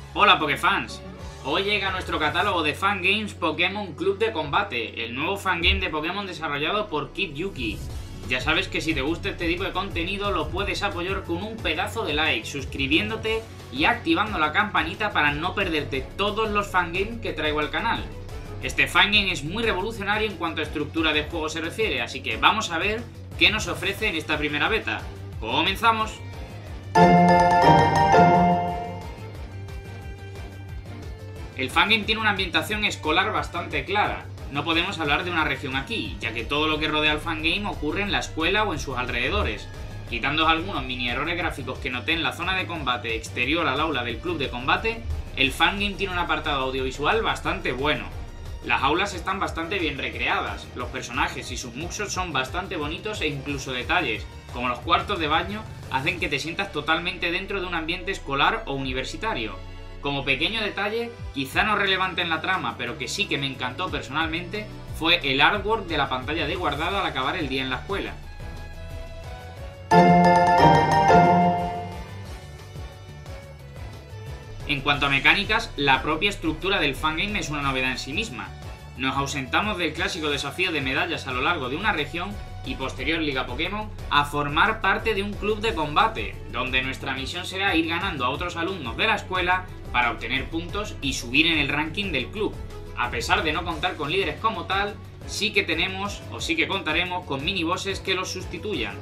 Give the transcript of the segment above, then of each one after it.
Hola Pokéfans, hoy llega a nuestro catálogo de fangames Pokémon Club de Combate, el nuevo fangame de Pokémon desarrollado por Kid Yuki. Ya sabes que si te gusta este tipo de contenido lo puedes apoyar con un pedazo de like, suscribiéndote y activando la campanita para no perderte todos los fangames que traigo al canal. Este fangame es muy revolucionario en cuanto a estructura de juego se refiere, así que vamos a ver qué nos ofrece en esta primera beta. ¡Comenzamos! El fangame tiene una ambientación escolar bastante clara. No podemos hablar de una región aquí, ya que todo lo que rodea al fangame ocurre en la escuela o en sus alrededores. Quitando algunos mini errores gráficos que noté en la zona de combate exterior al aula del club de combate, el fangame tiene un apartado audiovisual bastante bueno. Las aulas están bastante bien recreadas, los personajes y sus muxos son bastante bonitos e incluso detalles, como los cuartos de baño, hacen que te sientas totalmente dentro de un ambiente escolar o universitario. Como pequeño detalle, quizá no relevante en la trama, pero que sí que me encantó personalmente, fue el artwork de la pantalla de guardado al acabar el día en la escuela. En cuanto a mecánicas, la propia estructura del fangame es una novedad en sí misma. Nos ausentamos del clásico desafío de medallas a lo largo de una región y posterior Liga Pokémon a formar parte de un club de combate, donde nuestra misión será ir ganando a otros alumnos de la escuela para obtener puntos y subir en el ranking del club. A pesar de no contar con líderes como tal, sí que tenemos o sí que contaremos con minibosses que los sustituyan.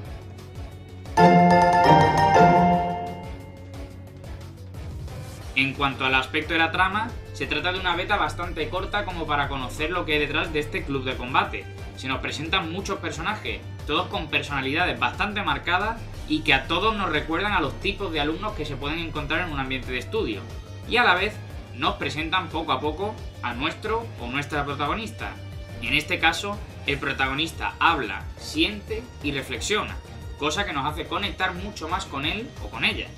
En cuanto al aspecto de la trama, se trata de una beta bastante corta como para conocer lo que hay detrás de este club de combate. Se nos presentan muchos personajes, todos con personalidades bastante marcadas y que a todos nos recuerdan a los tipos de alumnos que se pueden encontrar en un ambiente de estudio. Y a la vez nos presentan poco a poco a nuestro o nuestra protagonista. En este caso, el protagonista habla, siente y reflexiona, cosa que nos hace conectar mucho más con él o con ella.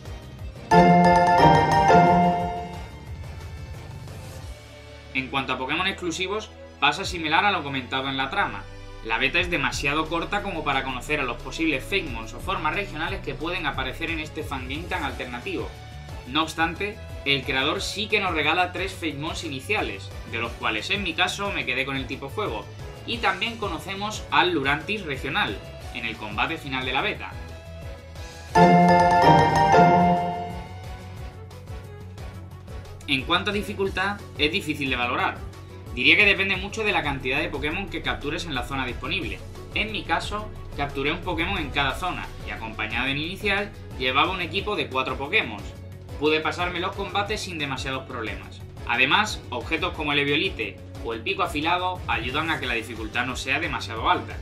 En cuanto a Pokémon exclusivos, pasa similar a lo comentado en la trama. La beta es demasiado corta como para conocer a los posibles Fakemons o formas regionales que pueden aparecer en este fangame tan alternativo. No obstante, el creador sí que nos regala 3 Fakemons iniciales, de los cuales en mi caso me quedé con el tipo fuego, y también conocemos al Lurantis regional, en el combate final de la beta. En cuanto a dificultad, es difícil de valorar. Diría que depende mucho de la cantidad de Pokémon que captures en la zona disponible. En mi caso, capturé un Pokémon en cada zona, y acompañado en inicial, llevaba un equipo de 4 Pokémon. Pude pasarme los combates sin demasiados problemas. Además, objetos como el Eviolite o el pico afilado ayudan a que la dificultad no sea demasiado alta.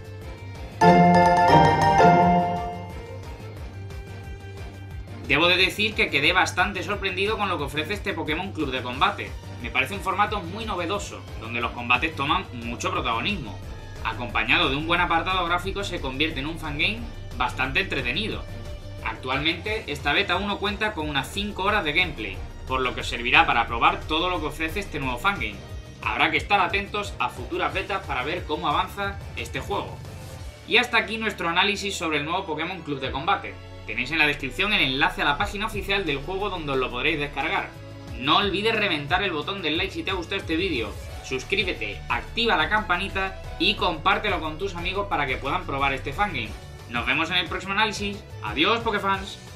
Debo de decir que quedé bastante sorprendido con lo que ofrece este Pokémon Club de Combate. Me parece un formato muy novedoso, donde los combates toman mucho protagonismo. Acompañado de un buen apartado gráfico se convierte en un fangame bastante entretenido. Actualmente, esta beta 1 cuenta con unas 5 horas de gameplay, por lo que os servirá para probar todo lo que ofrece este nuevo fangame. Habrá que estar atentos a futuras betas para ver cómo avanza este juego. Y hasta aquí nuestro análisis sobre el nuevo Pokémon Club de Combate. Tenéis en la descripción el enlace a la página oficial del juego donde os lo podréis descargar. No olvides reventar el botón del like si te ha gustado este vídeo. Suscríbete, activa la campanita y compártelo con tus amigos para que puedan probar este fangame. Nos vemos en el próximo análisis. Adiós Pokéfans.